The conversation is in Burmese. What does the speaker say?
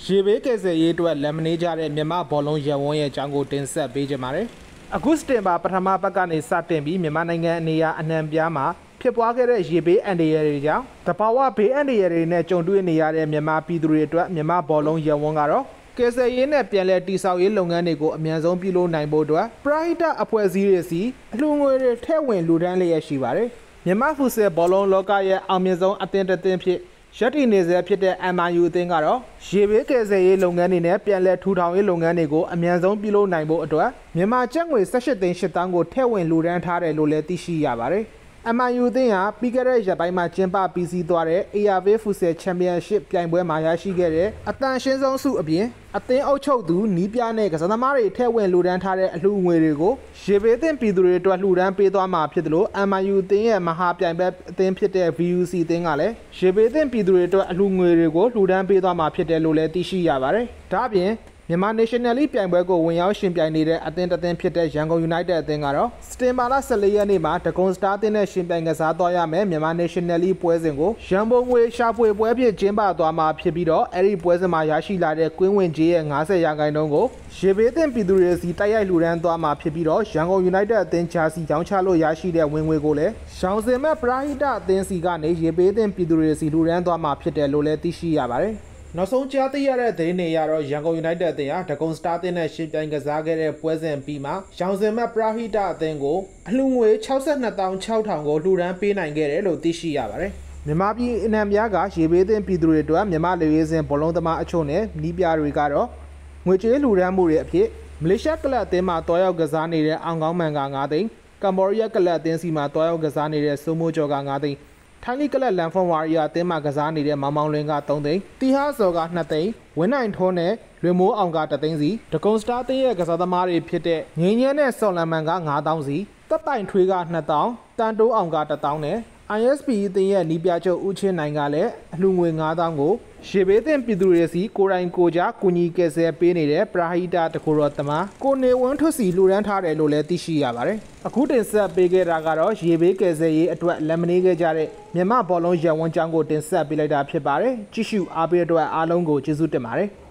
ရေဘေးကယ်ဆယ်ရေးအတွက်လက်မနေကြတဲ့မြန်မာဘောလုံးရပ်ဝန်းရဲ့အကြောင်းကိုတင်ဆက်ပေးကြပါမယ်။အခုစတင်ပါပထမပတ်ကနေစတင်ပြီးမြန်မာနိုင်ငံအနေအနှံပြားမှာဖြစ်ပွားခဲ့တဲ့ရေဘေးအန္တရာယ်တွေကြောင့်တဘာဝဘေးအန္တရာယ်တွေနဲ့ကြုံတွေ့နေရတဲ့မြန်မာပြည်သူတွေအတွက်မြန်မာဘောလုံးရပ်ဝန်းကတော့ကယ်ဆယ်ရေးနဲ့ပြန်လည်တည်ဆောက်ရေးလုပ်ငန်းတွေကိုအမြန်ဆုံးပြုလုပ်နိုင်ဖို့အတွက်ပရဟိတအဖွဲ့အစည်းတွေစီအလှူငွေတွေထည့်ဝင်လှူဒန်းလျက်ရှိပါတယ်။မြန်မာဖူဆယ်ဘောလုံးလောကရဲ့အောင်မြင်ဆုံးအသင်းတစ်သင်းဖြစ်ရက်တီနေစေဖြစ်တဲ့ MIU အသင်းကတော့ရေဘေးကယ်ဆယ်ရေးလုပ်ငန်းတွေနဲ့ပြန်လည်ထူထောင်ရေးလုပ်ငန်းတွေကိုအမြန်ဆုံးပြုလုပ်နိုင်ဖို့အတွက်မြန်မာကျပ်ငွေ18သိန်း8တောင်းကိုထည့်ဝင်လှူဒန်းထားတယ်လို့လည်းသိရှိရပါတယ်။ MIU အသင်းဟာပြီးခဲ့တဲ့ရက်ပိုင်းမှာကျင်းပပြီးစီးသွားတဲ့ ARV ဖူဆယ်ချန်ပီယံရှစ်ပြိုင်ပွဲမှာရရှိခဲ့တဲ့အတန်ရှင်းဆုံးဆုအပြင်အသင်းအုပ်ချုပ်သူနီးပြနဲ့ကစားသမားတွေထည့်ဝင်လှူဒန်းထားတဲ့အလှူငွေတွေကိုရေဘေးသင့်ပြည်သူတွေအတွက်လှူဒန်းပေးသွားမှာဖြစ်တယ်လို့ MIU အသင်းရဲ့မဟာပြိုင်ပွဲအသင်းဖြစ်တဲ့ VUC အသင်းကလည်းရေဘေးသင့်ပြည်သူတွေအတွက်အလှူငွေတွေကိုလှူဒန်းပေးသွားမှာဖြစ်တယ်လို့လည်းသိရှိရပါတယ်။ဒါ့အပြင်မြန်မာ National League ပြိုင်ပွဲကိုဝင်ရောက်ရှင်ပြိုင်နေတဲ့အသင်းတစ်သင်းဖြစ်တဲ့ရန်ကုန် United အသင်းကတော့စတင်ဘာလ14ရက်နေ့မှာဒဂုံစတားအသင်းနဲ့ရှင်ပြိုင်ကစားသွားရမယ်မြန်မာ National League ပွဲစဉ်ကိုရန်ပုံငွေရှာဖွေပွဲဖြစ်ကျင်းပသွားမှာဖြစ်ပြီးတော့အဲ့ဒီပွဲစဉ်မှာရရှိလာတဲ့ကွင်းဝင်ကြေးရဲ့90%ကိုရေဘေးသင့်ပြည်သူတွေစီတိုက်ရိုက်လှူဒန်းသွားမှာဖြစ်ပြီးတော့ရန်ကုန် United အသင်းဂျာစီရောင်းချလို့ရရှိတဲ့ဝင်ငွေကိုလည်းရှောင်းစင်မဲ့ပရဟိတအသင်းစီကနေရေဘေးသင့်ပြည်သူတွေစီလှူဒန်းသွားမှာဖြစ်တယ်လို့လည်းသိရှိရပါတယ်နောက်ဆုံးကြားသိရတဲ့သတင်းတွေကတော့ရန်ကုန် United အသင်းဟာဒဂုံစတားအသင်းနဲ့ရှင်ပြိုင်ကစားခဲ့တဲ့ပွဲစဉ်ပြီးမှရောင်စင်မတ်ပရဟိတအသင်းကိုအလှူငွေ62,600ကိုလှူဒန်းပေးနိုင်ခဲ့တယ်လို့သိရှိရပါတယ်။မြန်မာပြည်အနှံပြားကရေဘေးသင့်ပြည်သူတွေအတွက်မြန်မာလူရေးစဉ်ဘောလုံးသမားအချို့နဲ့နီးပြတွေကတော့ငွေကြေးလှူဒန်းမှုတွေအဖြစ်မလေးရှားကလပ်အသင်းမှာတွားရောက်ကစားနေတဲ့အောင်ကောင်းမန်က9သိန်းကမ္ဘောဒီးယားကလပ်အသင်းစီမှာတွားရောက်ကစားနေတဲ့စိုးမိုးကျော်က9သိန်းထိုင်းလီကလပ်လန်ဖွန်ဝါရီယာအသင်းမှာကစားနေတဲ့မောင်မောင်လင်းက3သိန်းတီဟာဇော်က2သိန်းဝင်းနိုင်ထွန်းနဲ့လွင်မိုးအောင်က3သိန်းစီဒဂုံစတားအသင်းရဲ့ကစားသမားတွေဖြစ်တဲ့ငင်းညင်းနဲ့စော်လန်မန်က9000စီတပ်တိုင်ထွေးက2000တန်တိုးအောင်က1000နဲ့ ISP အသင်းရဲ့နီးပြချုပ်ဦးချင်းနိုင်ကလည်းအလှူငွေ9000ကိုရေဘေးသင့်ပြည်သူတွေစီကိုယ်တိုင်ကိုကြားကူညီကယ်ဆယ်ပေးနေတဲ့ပရဟိတတကူတော်သမားကိုနေဝင်းထွတ်စီလှူဒန်းထားတယ်လို့လည်းသိရှိရပါတယ်။အခုတင်ဆက်ပေးခဲ့တာကတော့ရေဘေးကယ်ဆယ်ရေးအတွက်လက်မနေခဲ့ကြတဲ့မြန်မာဘောလုံးရပ်ဝန်းကျောင်းကိုတင်ဆက်ပေးလိုက်တာဖြစ်ပါတယ်။ကြည့်ရှုအားပေးတဲ့အတွက်အားလုံးကိုကျေးဇူးတင်ပါတယ်။